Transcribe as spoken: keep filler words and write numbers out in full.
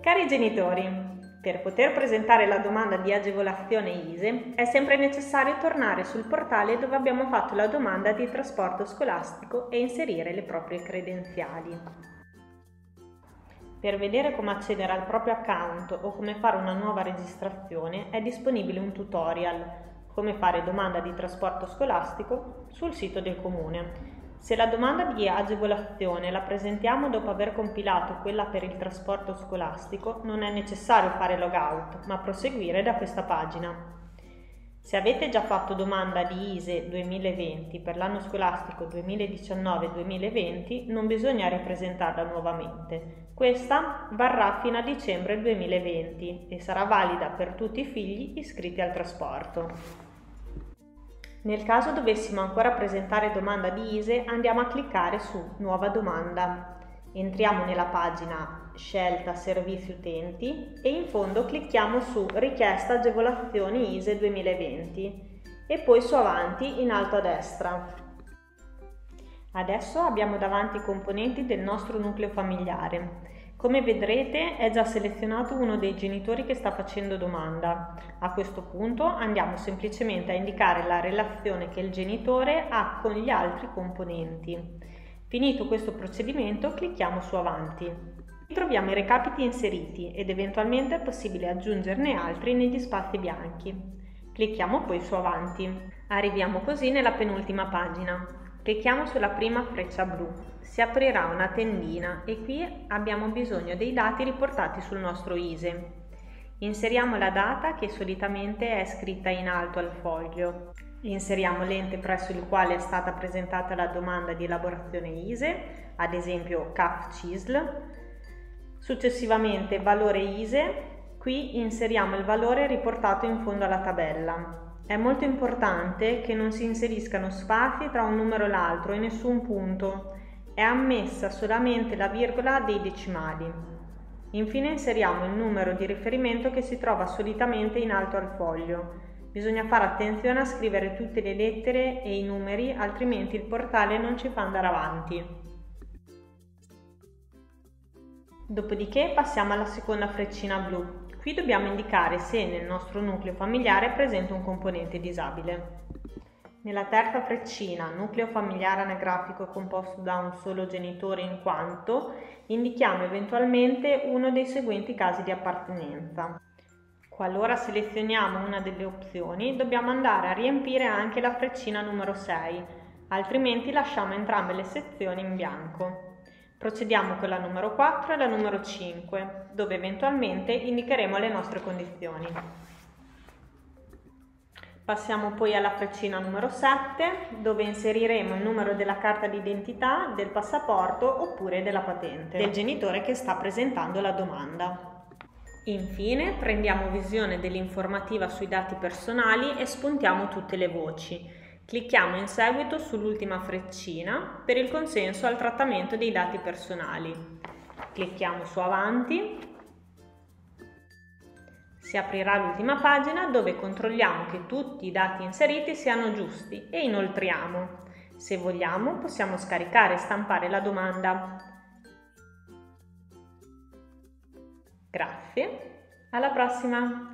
Cari genitori, per poter presentare la domanda di agevolazione I S E E è sempre necessario tornare sul portale dove abbiamo fatto la domanda di trasporto scolastico e inserire le proprie credenziali. Per vedere come accedere al proprio account o come fare una nuova registrazione è disponibile un tutorial come fare domanda di trasporto scolastico sul sito del Comune. Se la domanda di agevolazione la presentiamo dopo aver compilato quella per il trasporto scolastico, non è necessario fare logout, ma proseguire da questa pagina. Se avete già fatto domanda di I S E E duemilaventi per l'anno scolastico duemiladiciannove duemilaventi, non bisogna ripresentarla nuovamente. Questa varrà fino a dicembre duemilaventi e sarà valida per tutti i figli iscritti al trasporto. Nel caso dovessimo ancora presentare domanda di I S E E, andiamo a cliccare su Nuova domanda. Entriamo nella pagina Scelta Servizi Utenti e in fondo clicchiamo su Richiesta agevolazioni I S E E duemilaventi e poi su Avanti in alto a destra. Adesso abbiamo davanti i componenti del nostro nucleo familiare. Come vedrete è già selezionato uno dei genitori che sta facendo domanda. A questo punto andiamo semplicemente a indicare la relazione che il genitore ha con gli altri componenti. Finito questo procedimento clicchiamo su Avanti. Troviamo i recapiti inseriti ed eventualmente è possibile aggiungerne altri negli spazi bianchi. Clicchiamo poi su Avanti. Arriviamo così nella penultima pagina. Clicchiamo sulla prima freccia blu, si aprirà una tendina e qui abbiamo bisogno dei dati riportati sul nostro I S E E. Inseriamo la data che solitamente è scritta in alto al foglio. Inseriamo l'ente presso il quale è stata presentata la domanda di elaborazione I S E E, ad esempio C A F C I S L. Successivamente valore I S E E, qui inseriamo il valore riportato in fondo alla tabella. È molto importante che non si inseriscano spazi tra un numero e l'altro e nessun punto. È ammessa solamente la virgola dei decimali. Infine inseriamo il numero di riferimento che si trova solitamente in alto al foglio. Bisogna fare attenzione a scrivere tutte le lettere e i numeri, altrimenti il portale non ci fa andare avanti. Dopodiché passiamo alla seconda freccina blu. Qui dobbiamo indicare se nel nostro nucleo familiare è presente un componente disabile. Nella terza freccina, nucleo familiare anagrafico composto da un solo genitore in quanto, indichiamo eventualmente uno dei seguenti casi di appartenenza. Qualora selezioniamo una delle opzioni, dobbiamo andare a riempire anche la freccina numero sei, altrimenti lasciamo entrambe le sezioni in bianco. Procediamo con la numero quattro e la numero cinque, dove eventualmente indicheremo le nostre condizioni. Passiamo poi alla freccina numero sette, dove inseriremo il numero della carta d'identità, del passaporto oppure della patente del genitore che sta presentando la domanda. Infine prendiamo visione dell'informativa sui dati personali e spuntiamo tutte le voci. Clicchiamo in seguito sull'ultima freccina per il consenso al trattamento dei dati personali. Clicchiamo su Avanti. Si aprirà l'ultima pagina dove controlliamo che tutti i dati inseriti siano giusti e inoltriamo. Se vogliamo possiamo scaricare e stampare la domanda. Grazie, alla prossima!